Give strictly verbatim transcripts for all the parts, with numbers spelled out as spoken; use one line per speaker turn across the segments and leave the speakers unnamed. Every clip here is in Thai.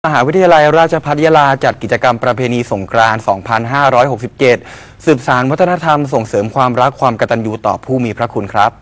มหาวิทยาลัยราชภัฏยะลาจัดกิจกรรมประเพณีสงกรานต์ สองพันห้าร้อยหกสิบเจ็ด สืบสานวัฒนธรรมส่งเสริมความรักความกตัญญูต่อผู้มีพระคุณครับ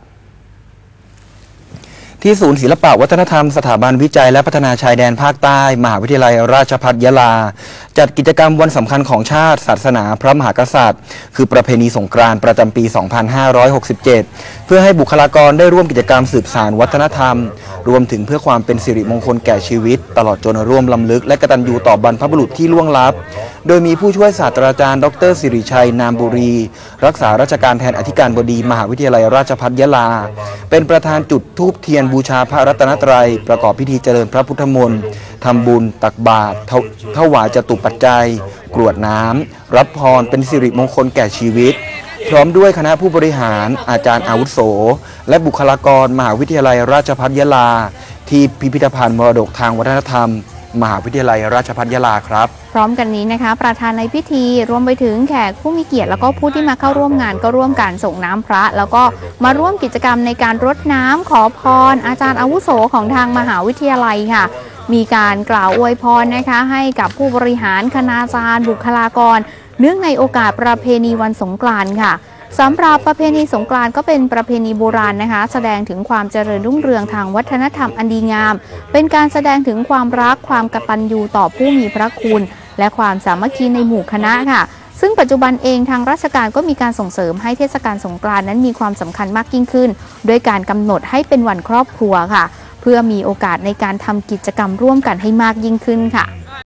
ที่ศูนย์ศิลปวัฒนธรรมสถาบันวิจัยและพัฒนาชายแดนภาคใต้มหาวิทยาลัยราชภัฏยะลาจัดกิจกรรมวันสำคัญของชาติศาสนาพระมหากษัตริย์คือประเพณีสงกรานต์ประจำปี สองพันห้าร้อยหกสิบเจ็ด เพื่อให้บุคลากรได้ร่วมกิจกรรมสืบสานวัฒนธรรมรวมถึงเพื่อความเป็นสิริมงคลแก่ชีวิตตลอดจนร่วมลำลึกและกตัญญูต่อบรรพบุรุษที่ล่วงลับโดยมีผู้ช่วยศาสตราจารย์ดรสิริชัยนามบุรีรักษาราชการแทนอธิการบดีมหาวิทยาลัยราชภัฏยะลาเป็นประธานจุดธูปเทียนบูชาพระรัตนตรัยประกอบพิธีเจริญพระพุทธมนต์ทำบุญตักบาตรถวายจตุปัจจัยกรวดน้ำรับพรเป็นสิริมงคลแก่ชีวิตพร้อมด้วยคณะผู้บริหารอาจารย์อาวุโสและบุคลากรมหาวิทยาลัยราชภัฏยะลาที่พิพิธภัณฑ์มรดกทางวัฒนธรรมมหาวิทยาลัยราชภัฏยะลาครับ
พร้อมกันนี้นะคะประธานในพิธีรวมไปถึงแขกผู้มีเกียรติแล้วก็ผู้ที่มาเข้าร่วมงานก็ร่วมกันส่งน้ำพระแล้วก็มาร่วมกิจกรรมในการรดน้ำขอพรอาจารย์อาวุโสของทางมหาวิทยาลัยค่ะมีการกล่าวอวยพรนะคะให้กับผู้บริหารคณาจารย์บุคลากรเนื่องในโอกาสประเพณีวันสงกรานต์ค่ะสำหรับประเพณีสงกรานต์ก็เป็นประเพณีโบราณนะคะแสดงถึงความเจริญรุ่งเรืองทางวัฒนธรรมอันดีงามเป็นการแสดงถึงความรักความกตัญญูต่อผู้มีพระคุณและความสามัคคีในหมู่คณะค่ะซึ่งปัจจุบันเองทางราชการก็มีการส่งเสริมให้เทศกาลสงกรานต์นั้นมีความสำคัญมากยิ่งขึ้นโดยการกำหนดให้เป็นวันครอบครัวค่ะเพื่อมีโอกาสในการทำกิจกรรมร่วมกันให้มากยิ่งขึ้นค่ะ